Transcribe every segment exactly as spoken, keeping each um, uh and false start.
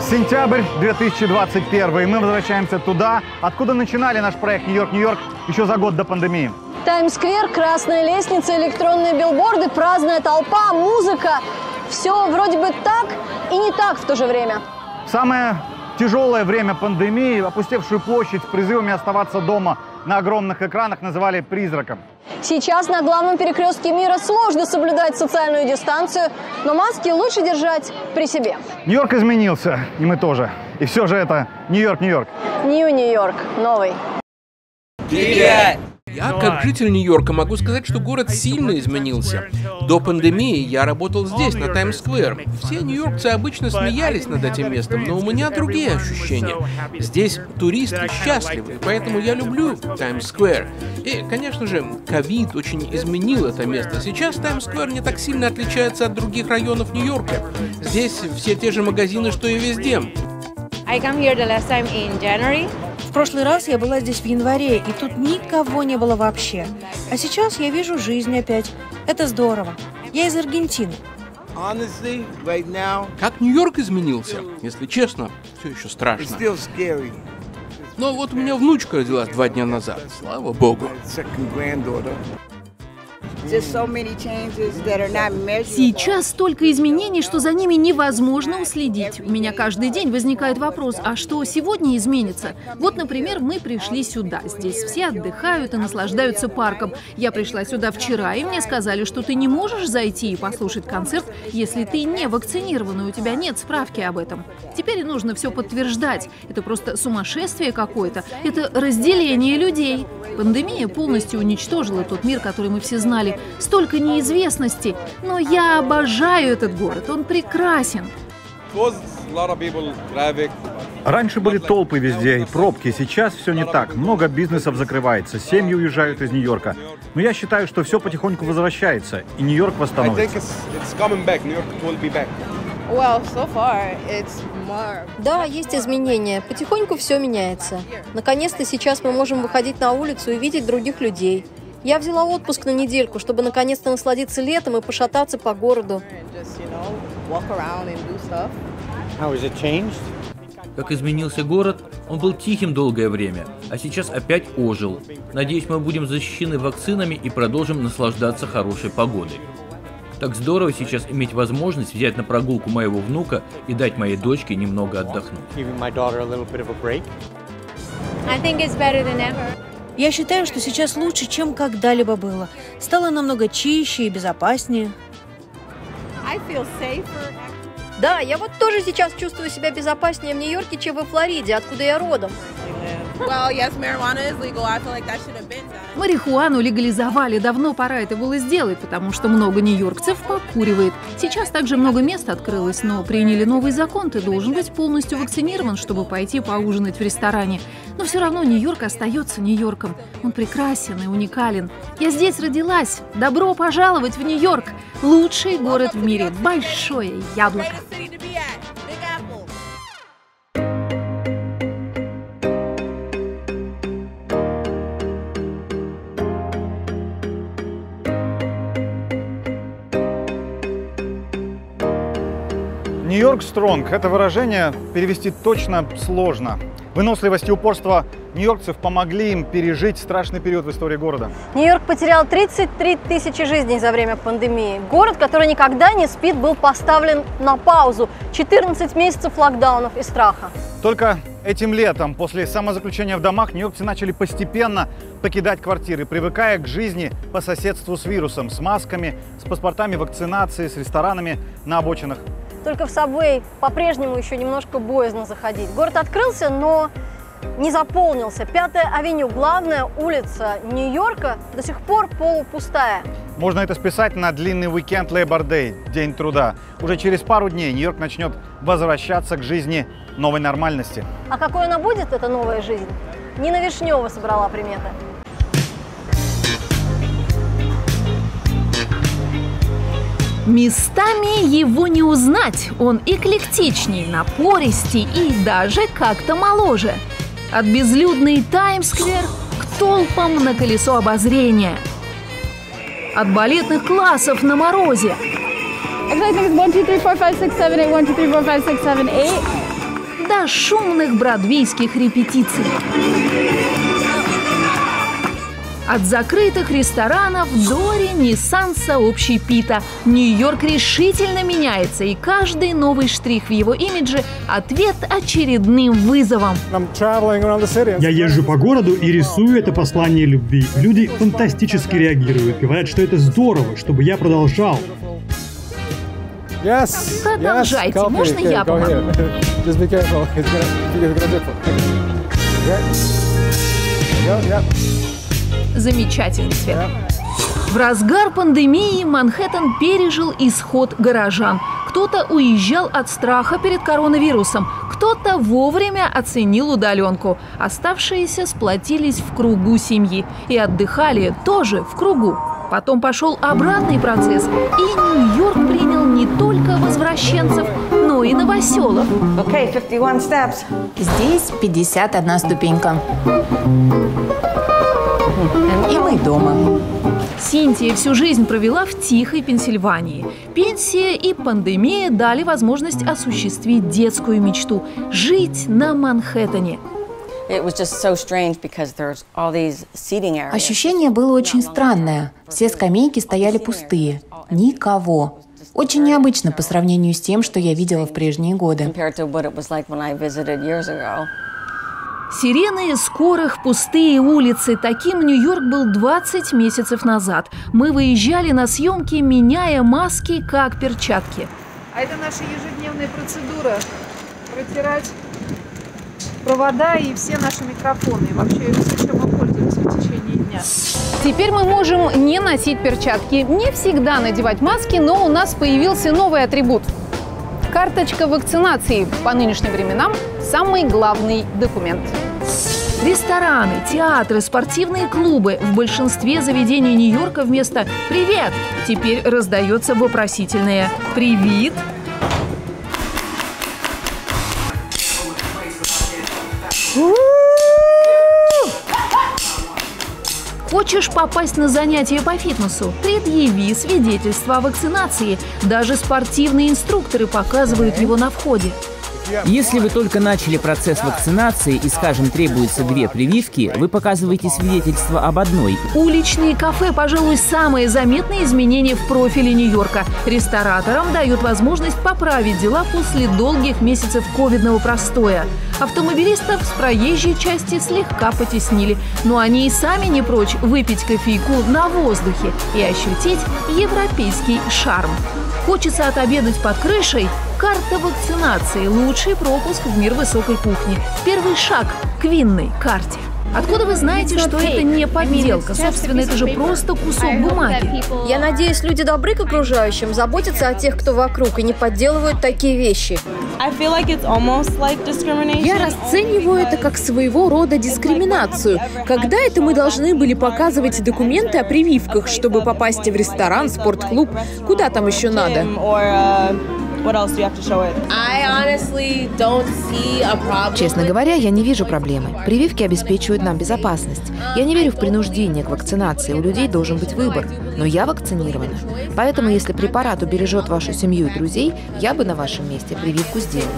Сентябрь две тысячи двадцать первый. Мы возвращаемся туда, откуда начинали наш проект «Нью-Йорк, Нью-Йорк» еще за год до пандемии. Таймс-сквер, красная лестница, электронные билборды, праздная толпа, музыка. Все вроде бы так и не так в то же время. Самое тяжелое время пандемии, опустевшую площадь с призывами оставаться дома на огромных экранах называли призраком. Сейчас на главном перекрестке мира сложно соблюдать социальную дистанцию, но маски лучше держать при себе. Нью-Йорк изменился, и мы тоже. И все же это Нью-Йорк, Нью-Йорк. Нью-Нью-Йорк, новый. Привет! Я, как житель Нью-Йорка, могу сказать, что город сильно изменился. До пандемии я работал здесь, на Таймс-сквер. Все нью-йоркцы обычно смеялись над этим местом, но у меня другие ощущения. Здесь туристы счастливы, поэтому я люблю Таймс-сквер. И, конечно же, ковид очень изменил это место. Сейчас Таймс-сквер не так сильно отличается от других районов Нью-Йорка. Здесь все те же магазины, что и везде. I come here the last time in January. В прошлый раз я была здесь в январе, и тут никого не было вообще. А сейчас я вижу жизнь опять. Это здорово. Я из Аргентины. Как Нью-Йорк изменился? Если честно, все еще страшно. Но вот у меня внучка родилась два дня назад. Слава богу. Сейчас столько изменений, что за ними невозможно уследить. У меня каждый день возникает вопрос, а что сегодня изменится? Вот, например, мы пришли сюда. Здесь все отдыхают и наслаждаются парком. Я пришла сюда вчера, и мне сказали, что ты не можешь зайти и послушать концерт, если ты не вакцинирован, и у тебя нет справки об этом. Теперь нужно все подтверждать. Это просто сумасшествие какое-то. Это разделение людей. Пандемия полностью уничтожила тот мир, который мы все знали. Столько неизвестности, но я обожаю этот город, он прекрасен. Раньше были толпы везде и пробки, сейчас все не так. Много бизнесов закрывается, семьи уезжают из Нью-Йорка. Но я считаю, что все потихоньку возвращается, и Нью-Йорк восстановится. Well, so far, it's more... Да, есть изменения. Потихоньку все меняется. Наконец-то сейчас мы можем выходить на улицу и видеть других людей. Я взяла отпуск на недельку, чтобы наконец-то насладиться летом и пошататься по городу. Как изменился город, он был тихим долгое время, а сейчас опять ожил. Надеюсь, мы будем защищены вакцинами и продолжим наслаждаться хорошей погодой. Так здорово сейчас иметь возможность взять на прогулку моего внука и дать моей дочке немного отдохнуть. Я считаю, что сейчас лучше, чем когда-либо было. Стало намного чище и безопаснее. Да, я вот тоже сейчас чувствую себя безопаснее в Нью-Йорке, чем во Флориде, откуда я родом. Марихуану легализовали, давно пора это было сделать, потому что много нью-йоркцев покуривает. Сейчас также много мест открылось, но приняли новый закон, ты должен быть полностью вакцинирован, чтобы пойти поужинать в ресторане. Но все равно Нью-Йорк остается Нью-Йорком. Он прекрасен и уникален. Я здесь родилась. Добро пожаловать в Нью-Йорк. Лучший город в мире. Большое яблоко. Нью-Йорк стронг – это выражение перевести точно сложно. Выносливость и упорство нью-йоркцев помогли им пережить страшный период в истории города. Нью-Йорк потерял тридцать три тысячи жизней за время пандемии. Город, который никогда не спит, был поставлен на паузу. четырнадцать месяцев локдаунов и страха. Только этим летом, после самозаключения в домах, нью-йоркцы начали постепенно покидать квартиры, привыкая к жизни по соседству с вирусом, с масками, с паспортами вакцинации, с ресторанами на обочинах. Только в Сабвей по-прежнему еще немножко боязно заходить. Город открылся, но не заполнился. Пятая авеню, главная улица Нью-Йорка, до сих пор полупустая. Можно это списать на длинный уикенд Labor Day, День труда. Уже через пару дней Нью-Йорк начнет возвращаться к жизни новой нормальности. А какой она будет, эта новая жизнь? Нина Вишнева собрала приметы. Местами его не узнать. Он эклектичней, напористей и даже как-то моложе. От безлюдной Таймс-сквер к толпам на колесо обозрения. От балетных классов на морозе. до шумных бродвейских репетиций. От закрытых ресторанов до ренессанса общепита. Нью-Йорк решительно меняется, и каждый новый штрих в его имидже – ответ очередным вызовам. Я езжу по городу и рисую это послание любви. Люди фантастически реагируют, говорят, что это здорово, чтобы я продолжал. Продолжайте, можно я помогу? Замечательный цвет. В разгар пандемии Манхэттен пережил исход горожан. Кто-то уезжал от страха перед коронавирусом, кто-то вовремя оценил удаленку. Оставшиеся сплотились в кругу семьи и отдыхали тоже в кругу. Потом пошел обратный процесс, и Нью-Йорк принял не только возвращенцев, но и новоселов. Okay, fifty-one steps. Здесь пятьдесят одна ступенька. И мы дома. Синтия всю жизнь провела в тихой Пенсильвании. Пенсия и пандемия дали возможность осуществить детскую мечту – жить на Манхэттене. Ощущение было очень странное. Все скамейки стояли пустые. Никого. Очень необычно по сравнению с тем, что я видела в прежние годы. Сирены скорых, пустые улицы. Таким Нью-Йорк был двадцать месяцев назад. Мы выезжали на съемки, меняя маски, как перчатки. А это наша ежедневная процедура. Протирать провода и все наши микрофоны. И вообще все, чем мы пользуемся в течение дня. Теперь мы можем не носить перчатки, не всегда надевать маски, но у нас появился новый атрибут. Карточка вакцинации. По нынешним временам самый главный документ. Рестораны, театры, спортивные клубы. В большинстве заведений Нью-Йорка вместо «Привет» теперь раздается вопросительное «Привет». Хочешь попасть на занятия по фитнесу? Предъяви свидетельство о вакцинации. Даже спортивные инструкторы показывают его на входе. Если вы только начали процесс вакцинации и, скажем, требуется две прививки, вы показываете свидетельство об одной. Уличные кафе, пожалуй, самые заметные изменения в профиле Нью-Йорка. Рестораторам дают возможность поправить дела после долгих месяцев ковидного простоя. Автомобилистов с проезжей части слегка потеснили, но они и сами не прочь выпить кофейку на воздухе и ощутить европейский шарм. Хочется отобедать под крышей? Карта вакцинации – лучший пропуск в мир высокой кухни. Первый шаг к винной карте. Откуда вы знаете, что это не подделка? Собственно, это же просто кусок бумаги. Я надеюсь, люди добры к окружающим, заботятся о тех, кто вокруг, и не подделывают такие вещи. Я расцениваю это как своего рода дискриминацию. Когда это мы должны были показывать документы о прививках, чтобы попасть в ресторан, спортклуб? Куда там еще надо? Честно говоря, я не вижу проблемы. Прививки обеспечивают нам безопасность. Я не верю в принуждение к вакцинации. У людей должен быть выбор. Но я вакцинирована. Поэтому, если препарат убережет вашу семью и друзей, я бы на вашем месте прививку сделала.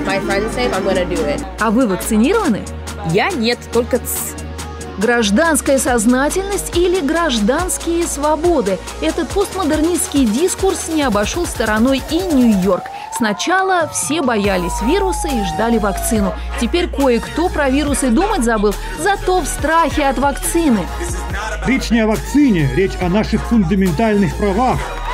А вы вакцинированы? Я нет, только ц. Гражданская сознательность или гражданские свободы. Этот постмодернистский дискурс не обошел стороной и Нью-Йорк. Сначала все боялись вируса и ждали вакцину. Теперь кое-кто про вирус и думать забыл, зато в страхе от вакцины. Речь не о вакцине, речь о наших фундаментальных правах.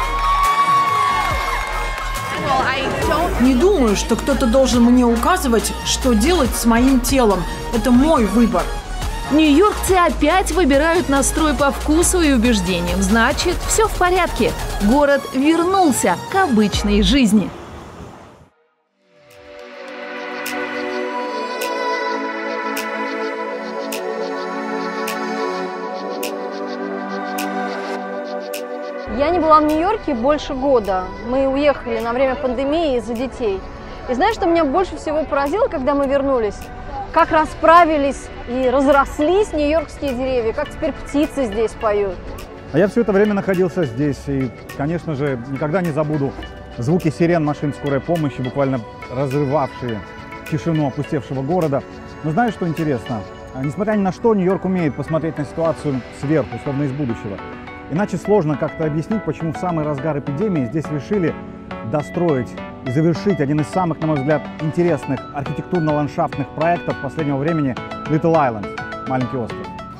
Не думаю, что кто-то должен мне указывать, что делать с моим телом. Это мой выбор. Нью-Йоркцы опять выбирают настрой по вкусу и убеждениям. Значит, все в порядке. Город вернулся к обычной жизни. Я не была в Нью-Йорке больше года. Мы уехали на время пандемии из-за детей. И знаешь, что меня больше всего поразило, когда мы вернулись? Как расправились и разрослись нью-йоркские деревья, как теперь птицы здесь поют. А я все это время находился здесь, и, конечно же, никогда не забуду звуки сирен машин скорой помощи, буквально разрывавшие тишину опустевшего города. Но знаешь, что интересно? Несмотря ни на что, Нью-Йорк умеет посмотреть на ситуацию сверху, словно из будущего. Иначе сложно как-то объяснить, почему в самый разгар эпидемии здесь решили достроить и завершить один из самых, на мой взгляд, интересных архитектурно-ландшафтных проектов последнего времени — Little Island, маленький остров.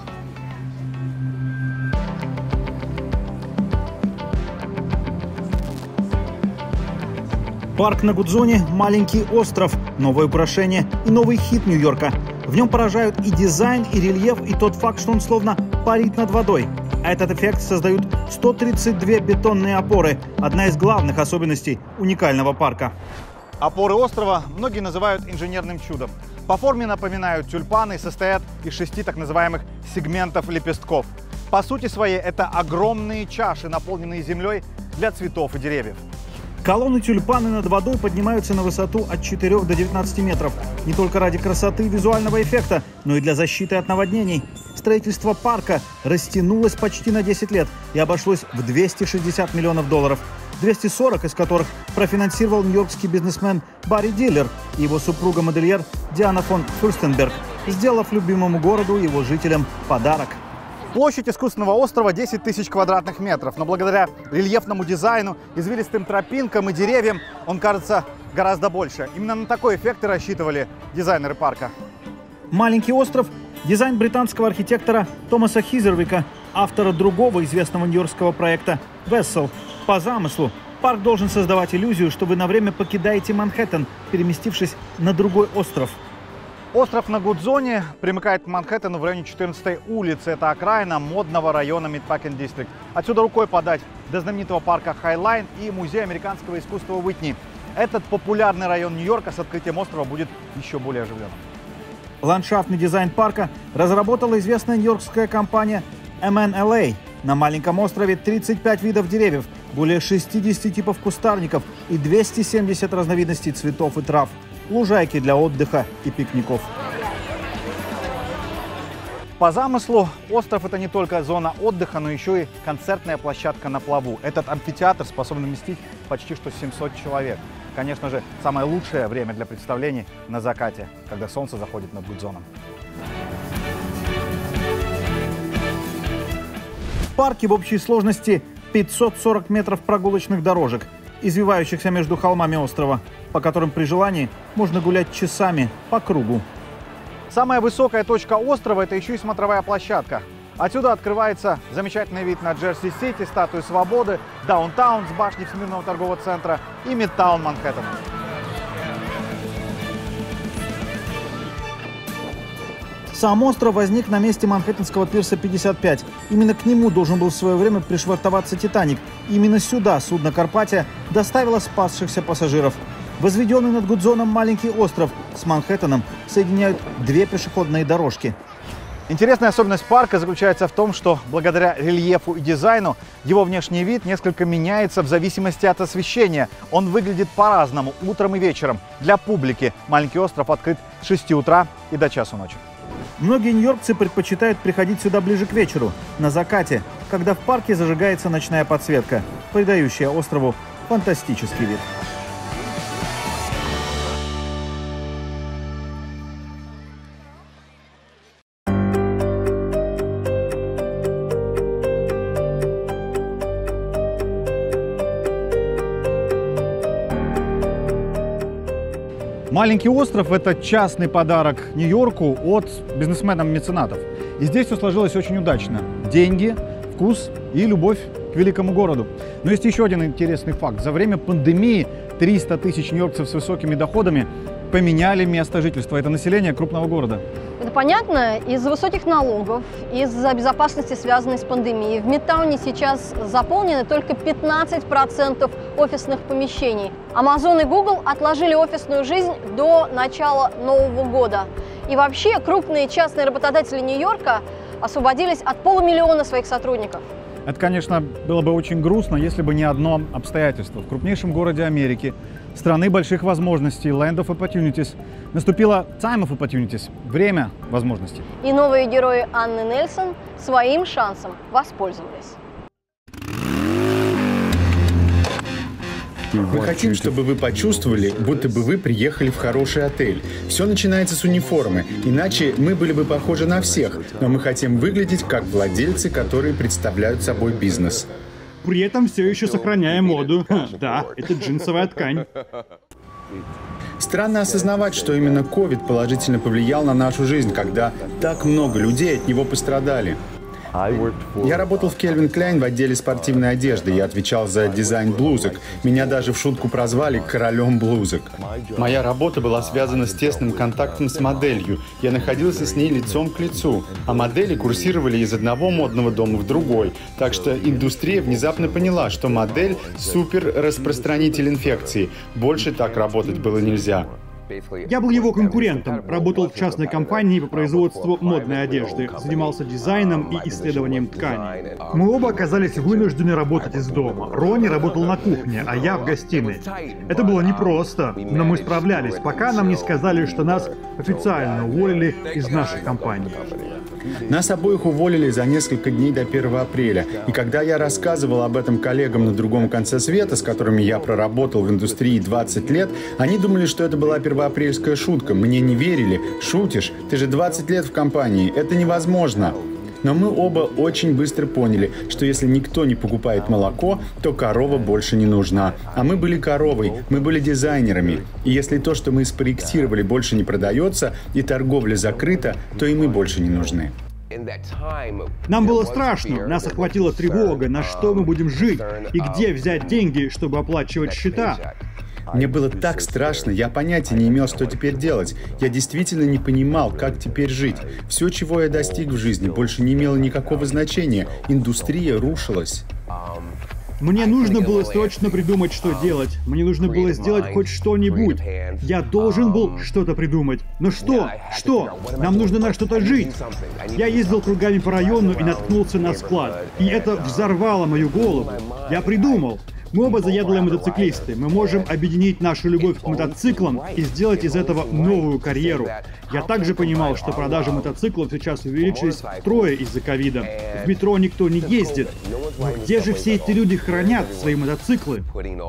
Парк на Гудзоне – маленький остров, новое украшение и новый хит Нью-Йорка. В нем поражают и дизайн, и рельеф, и тот факт, что он словно парит над водой. А этот эффект создают сто тридцать две бетонные опоры – одна из главных особенностей уникального парка. Опоры острова многие называют инженерным чудом. По форме напоминают тюльпаны и состоят из шести так называемых сегментов лепестков. По сути своей это огромные чаши, наполненные землей для цветов и деревьев. Колонны тюльпаны над водой поднимаются на высоту от четырёх до девятнадцати метров. Не только ради красоты и визуального эффекта, но и для защиты от наводнений. Строительство парка растянулось почти на десять лет и обошлось в двести шестьдесят миллионов долларов. двести сорок из которых профинансировал нью-йоркский бизнесмен Барри Диллер и его супруга-модельер Диана фон Фюрстенберг, сделав любимому городу и его жителям подарок. Площадь искусственного острова десять тысяч квадратных метров, но благодаря рельефному дизайну, извилистым тропинкам и деревьям он кажется гораздо больше. Именно на такой эффект и рассчитывали дизайнеры парка. Маленький остров – дизайн британского архитектора Томаса Хизервика, автора другого известного нью-йоркского проекта «Вессел». По замыслу, парк должен создавать иллюзию, что вы на время покидаете Манхэттен, переместившись на другой остров. Остров на Гудзоне примыкает к Манхэттену в районе четырнадцатой улицы. Это окраина модного района Мидпакен Дистрикт. Отсюда рукой подать до знаменитого парка Хайлайн и музея американского искусства Уитни. Этот популярный район Нью-Йорка с открытием острова будет еще более оживленным. Ландшафтный дизайн парка разработала известная нью-йоркская компания эм эн эл эй. На маленьком острове тридцать пять видов деревьев, более шестидесяти типов кустарников и двести семьдесят разновидностей цветов и трав. Лужайки для отдыха и пикников. По замыслу, остров – это не только зона отдыха, но еще и концертная площадка на плаву. Этот амфитеатр способен вместить почти что семьсот человек. Конечно же, самое лучшее время для представлений на закате, когда солнце заходит над Гудзоном. В парке в общей сложности пятьсот сорок метров прогулочных дорожек, извивающихся между холмами острова, по которым при желании можно гулять часами по кругу. Самая высокая точка острова – это еще и смотровая площадка. Отсюда открывается замечательный вид на Джерси-Сити, Статую Свободы, Даунтаун с башни Всемирного торгового центра и Мидтаун Манхэттена. Сам остров возник на месте Манхэттенского пирса пятьдесят пять. Именно к нему должен был в свое время пришвартоваться «Титаник». Именно сюда судно «Карпатия» доставило спасшихся пассажиров. Возведенный над Гудзоном маленький остров с Манхэттеном соединяют две пешеходные дорожки. Интересная особенность парка заключается в том, что благодаря рельефу и дизайну его внешний вид несколько меняется в зависимости от освещения. Он выглядит по-разному утром и вечером. Для публики маленький остров открыт с шести утра и до часу ночи. Многие нью-йоркцы предпочитают приходить сюда ближе к вечеру, на закате, когда в парке зажигается ночная подсветка, придающая острову фантастический вид. Маленький остров – это частный подарок Нью-Йорку от бизнесменов-меценатов. И здесь все сложилось очень удачно. Деньги, вкус и любовь к великому городу. Но есть еще один интересный факт. За время пандемии триста тысяч нью-йоркцев с высокими доходами поменяли место жительства. Это население крупного города. Это понятно. Из-за высоких налогов, из-за безопасности, связанной с пандемией, в Мидтауне сейчас заполнены только пятнадцать процентов офисных помещений. Amazon и Google отложили офисную жизнь до начала Нового года. И вообще крупные частные работодатели Нью-Йорка освободились от полумиллиона своих сотрудников. Это, конечно, было бы очень грустно, если бы не одно обстоятельство. В крупнейшем городе Америки, страны больших возможностей, Land of Opportunities, наступило Time of Opportunities, время возможностей. И новые герои Анны Нельсон своим шансом воспользовались. Мы хотим, чтобы вы почувствовали, будто бы вы приехали в хороший отель. Все начинается с униформы, иначе мы были бы похожи на всех, но мы хотим выглядеть как владельцы, которые представляют собой бизнес. При этом все еще сохраняя моду. Да, это джинсовая ткань. Странно осознавать, что именно ковид положительно повлиял на нашу жизнь, когда так много людей от него пострадали. Я работал в Calvin Klein в отделе спортивной одежды. Я отвечал за дизайн блузок. Меня даже в шутку прозвали королем блузок. Моя работа была связана с тесным контактом с моделью. Я находился с ней лицом к лицу. А модели курсировали из одного модного дома в другой. Так что индустрия внезапно поняла, что модель – супер распространитель инфекции. Больше так работать было нельзя. Я был его конкурентом, работал в частной компании по производству модной одежды, занимался дизайном и исследованием тканей. Мы оба оказались вынуждены работать из дома. Ронни работал на кухне, а я в гостиной. Это было непросто, но мы справлялись, пока нам не сказали, что нас официально уволили из нашей компании. Нас обоих уволили за несколько дней до первого апреля. И когда я рассказывал об этом коллегам на другом конце света, с которыми я проработал в индустрии двадцать лет, они думали, что это была первоапрельская шутка. Мне не верили. Шутишь? Ты же двадцать лет в компании. Это невозможно. Но мы оба очень быстро поняли, что если никто не покупает молоко, то корова больше не нужна. А мы были коровой, мы были дизайнерами. И если то, что мы спроектировали, больше не продается, и торговля закрыта, то и мы больше не нужны. Нам было страшно, нас охватила тревога, на что мы будем жить и где взять деньги, чтобы оплачивать счета. Мне было так страшно, я понятия не имел, что теперь делать. Я действительно не понимал, как теперь жить. Все, чего я достиг в жизни, больше не имело никакого значения. Индустрия рушилась. Мне нужно было срочно придумать, что делать. Мне нужно было сделать хоть что-нибудь. Я должен был что-то придумать. Но что? Что? Нам нужно на что-то жить. Я ездил кругами по району и наткнулся на склад. И это взорвало мою голову. Я придумал. Мы оба заядлые мотоциклисты. Мы можем объединить нашу любовь к мотоциклам и сделать из этого новую карьеру. Я также понимал, что продажи мотоциклов сейчас увеличились втрое из-за ковида. В метро никто не ездит. Но где же все эти люди хранят свои мотоциклы?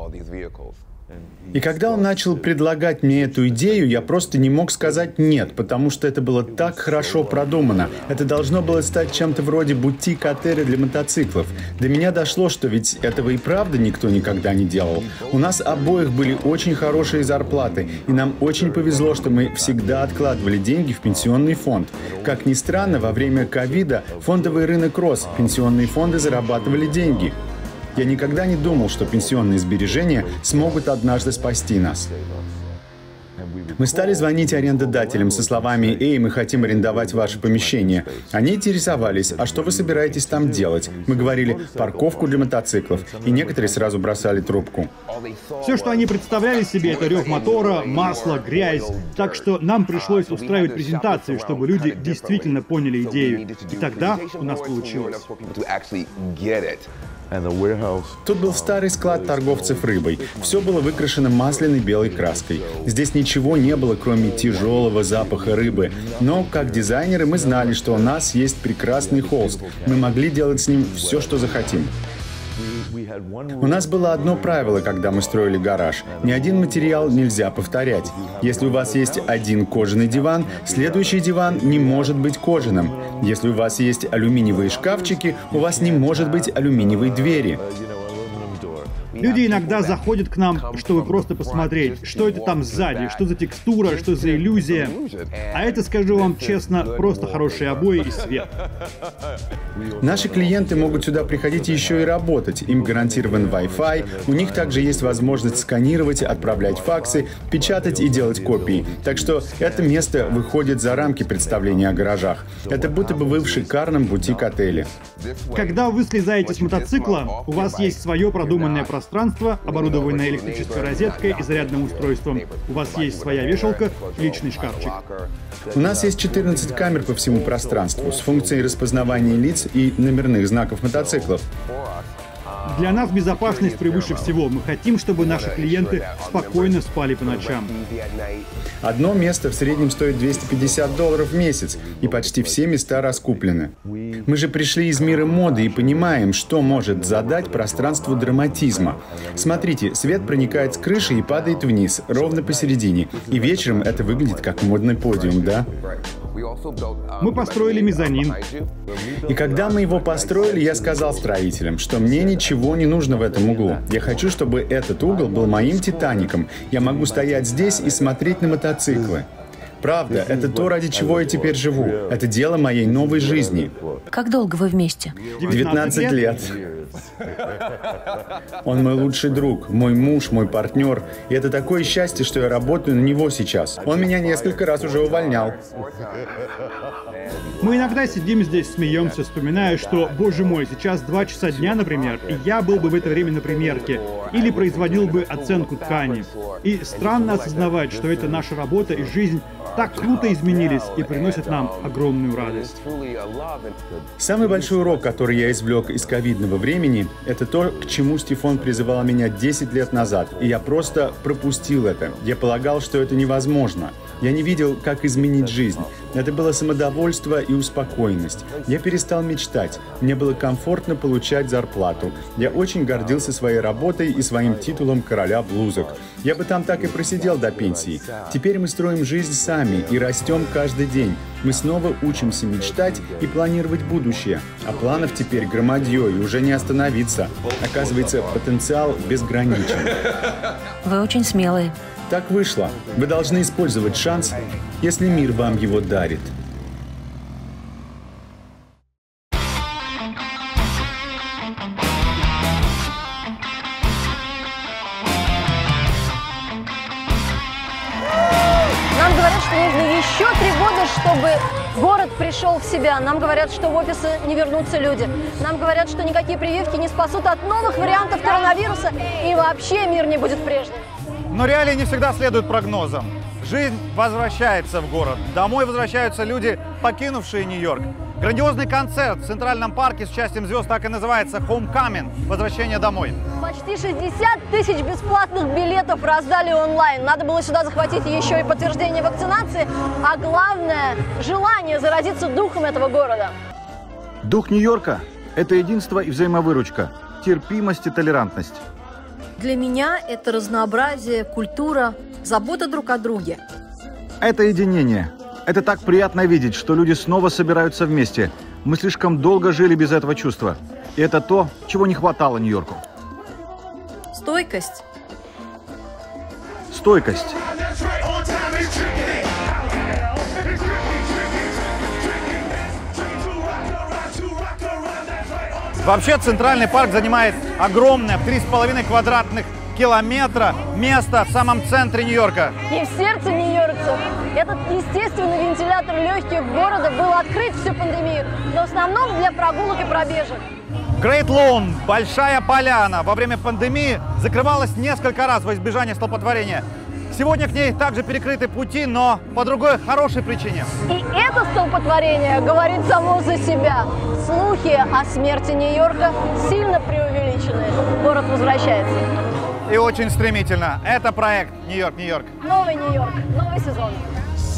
И когда он начал предлагать мне эту идею, я просто не мог сказать «нет», потому что это было так хорошо продумано. Это должно было стать чем-то вроде бутик-отеля для мотоциклов. До меня дошло, что ведь этого и правда никто никогда не делал. У нас обоих были очень хорошие зарплаты, и нам очень повезло, что мы всегда откладывали деньги в пенсионный фонд. Как ни странно, во время ковида фондовый рынок рос, пенсионные фонды зарабатывали деньги. Я никогда не думал, что пенсионные сбережения смогут однажды спасти нас. Мы стали звонить арендодателям со словами «Эй, мы хотим арендовать ваше помещение». Они интересовались, а что вы собираетесь там делать? Мы говорили «парковку для мотоциклов», и некоторые сразу бросали трубку. Все, что они представляли себе, это рев мотора, масло, грязь. Так что нам пришлось устраивать презентации, чтобы люди действительно поняли идею. И тогда у нас получилось. Тут был старый склад торговцев рыбой. Все было выкрашено масляной белой краской. Здесь ничего не было, кроме тяжелого запаха рыбы. Но, как дизайнеры, мы знали, что у нас есть прекрасный холст. Мы могли делать с ним все, что захотим. У нас было одно правило, когда мы строили гараж. Ни один материал нельзя повторять. Если у вас есть один кожаный диван, следующий диван не может быть кожаным. Если у вас есть алюминиевые шкафчики, у вас не может быть алюминиевой двери. Люди иногда заходят к нам, чтобы просто посмотреть, что это там сзади, что за текстура, что за иллюзия. А это, скажу вам честно, просто хорошие обои и свет. Наши клиенты могут сюда приходить еще и работать. Им гарантирован Wi-Fi, у них также есть возможность сканировать, отправлять факсы, печатать и делать копии. Так что это место выходит за рамки представления о гаражах. Это будто бы вы в шикарном бутик-отеле. Когда вы слезаете с мотоцикла, у вас есть свое продуманное пространство, оборудованное электрической розеткой и зарядным устройством. У вас есть своя вешалка, личный шкафчик. У нас есть четырнадцать камер по всему пространству с функцией распознавания лиц и номерных знаков мотоциклов. Для нас безопасность превыше всего. Мы хотим, чтобы наши клиенты спокойно спали по ночам. Одно место в среднем стоит двести пятьдесят долларов в месяц, и почти все места раскуплены. Мы же пришли из мира моды и понимаем, что может задать пространству драматизма. Смотрите, свет проникает с крыши и падает вниз, ровно посередине. И вечером это выглядит как модный подиум, да? Мы построили мезонин. И когда мы его построили, я сказал строителям, что мне ничего не нужно в этом углу. Я хочу, чтобы этот угол был моим Титаником. Я могу стоять здесь и смотреть на мотоциклы. Правда, это то, ради чего я теперь живу. Это дело моей новой жизни. Как долго вы вместе? девятнадцать лет. Он мой лучший друг, мой муж, мой партнер. И это такое счастье, что я работаю на него сейчас. Он меня несколько раз уже увольнял. Мы иногда сидим здесь, смеемся, вспоминая, что, боже мой, сейчас два часа дня, например, и я был бы в это время на примерке или производил бы оценку ткани. И странно осознавать, что это наша работа и жизнь так круто изменились и приносят нам огромную радость. Самый большой урок, который я извлек из ковидного времени, это то, к чему Стефан призывал меня десять лет назад. И я просто пропустил это. Я полагал, что это невозможно. Я не видел, как изменить жизнь. Это было самодовольство и успокоенность. Я перестал мечтать. Мне было комфортно получать зарплату. Я очень гордился своей работой и своим титулом короля блузок. Я бы там так и просидел до пенсии. Теперь мы строим жизнь сами и растем каждый день. Мы снова учимся мечтать и планировать будущее. А планов теперь громадье и уже не остановиться. Оказывается, потенциал безграничен. Вы очень смелые. Так вышло. Вы должны использовать шанс, если мир вам его дарит. Нам говорят, что нужно еще три года, чтобы город пришел в себя. Нам говорят, что в офисы не вернутся люди. Нам говорят, что никакие прививки не спасут от новых вариантов коронавируса, и вообще мир не будет прежним. Но реалии не всегда следуют прогнозам. Жизнь возвращается в город. Домой возвращаются люди, покинувшие Нью-Йорк. Грандиозный концерт в Центральном парке с участием звезд так и называется «Homecoming» – «Возвращение домой». Почти шестьдесят тысяч бесплатных билетов раздали онлайн. Надо было сюда захватить еще и подтверждение вакцинации, а главное – желание заразиться духом этого города. Дух Нью-Йорка – это единство и взаимовыручка, терпимость и толерантность. Для меня это разнообразие, культура, забота друг о друге. Это единение. Это так приятно видеть, что люди снова собираются вместе. Мы слишком долго жили без этого чувства. И это то, чего не хватало Нью-Йорку. Стойкость. Стойкость. Вообще, Центральный парк занимает огромное, в три с половиной квадратных километра место в самом центре Нью-Йорка. И в сердце нью-йоркцев. Этот естественный вентилятор легких города был открыт всю пандемию, но в основном для прогулок и пробежек. Great Lawn, Большая Поляна, во время пандемии закрывалась несколько раз во избежание столпотворения. Сегодня к ней также перекрыты пути, но по другой хорошей причине. И это столпотворение говорит само за себя. Слухи о смерти Нью-Йорка сильно преувеличены. Город возвращается. И очень стремительно. Это проект «Нью-Йорк, Нью-Йорк». Новый Нью-Йорк, новый сезон.